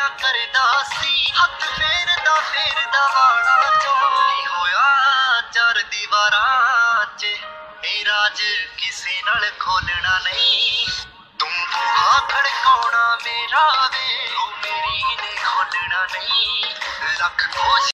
करदा सी हथ फेरदा वाला चो की होया चार दीवारां च राज किसे नाल खोलना नहीं तुम बुआ खड़काउणा मेरा वे ओ मेरी ने खोलना नहीं लख कोशिश